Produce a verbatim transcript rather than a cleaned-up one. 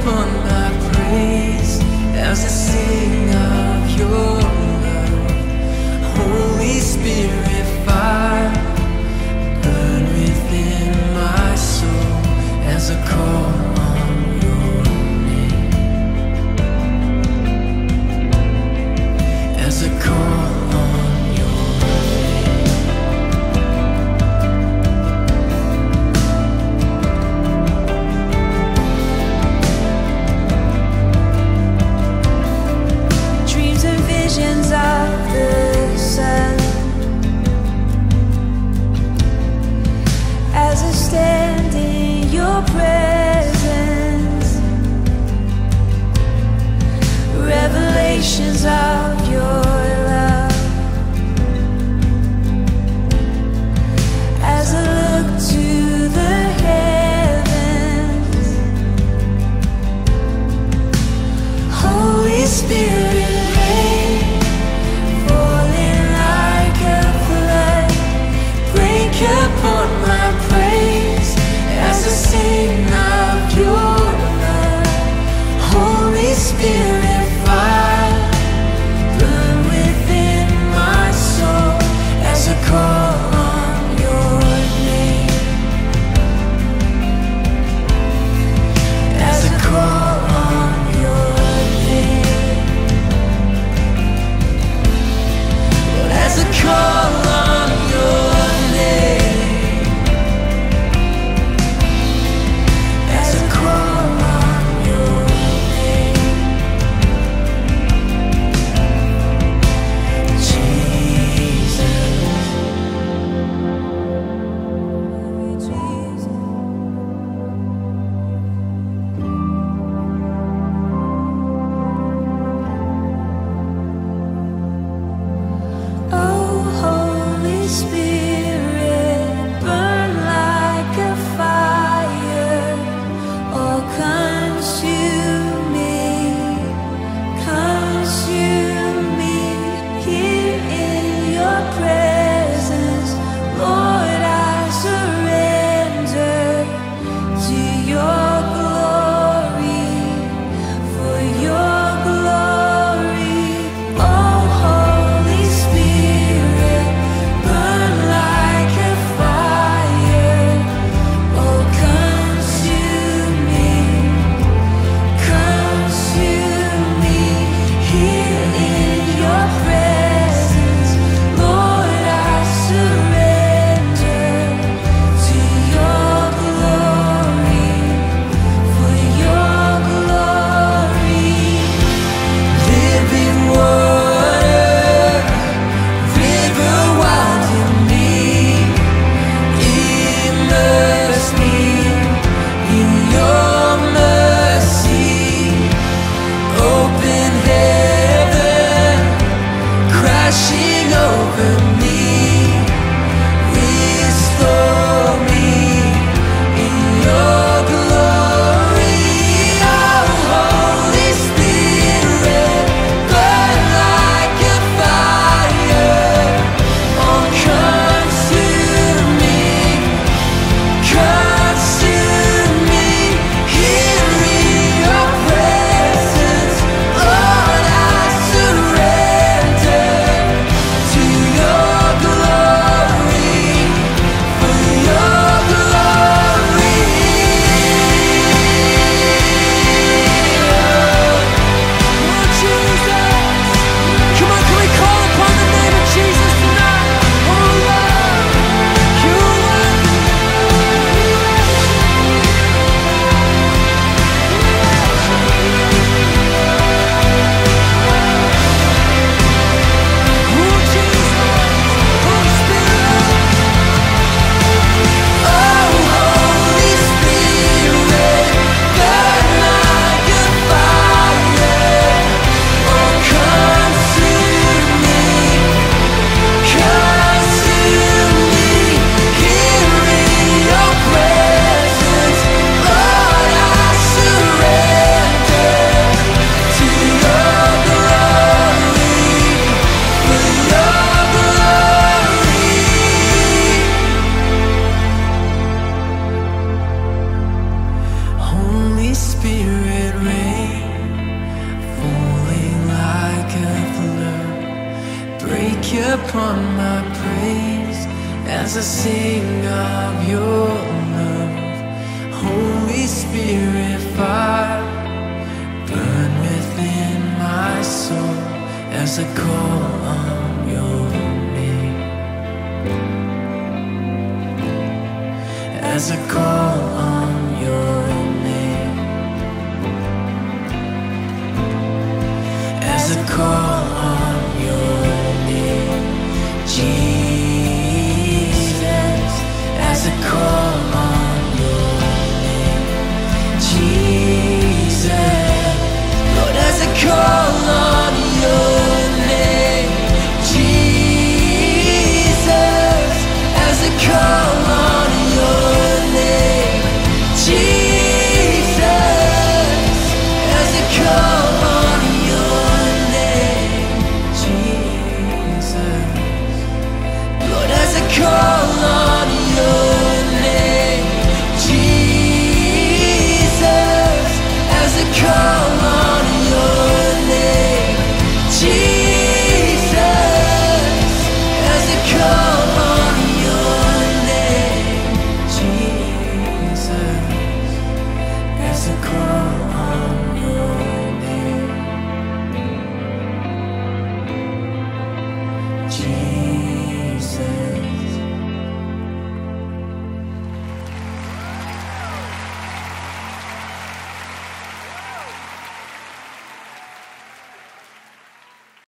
upon my praise as I sing of your love. Holy Spirit, fire, burn within my soul as I call on your name. As I call on your name. Dreams and visions of the sun, as I stand in your presence, revelations of your love, as I look to the heavens. Holy Spirit, rain, falling like a flood, break upon my praise as I sing of your love. Holy Spirit, fire, burn within my soul as I call on your name. As I call on your name. Lord, as I call on your name. As I call on your name. upon my praise as I sing of your love. Holy Spirit, fire, burn within my soul as I call on your name. As I call on your name. As I call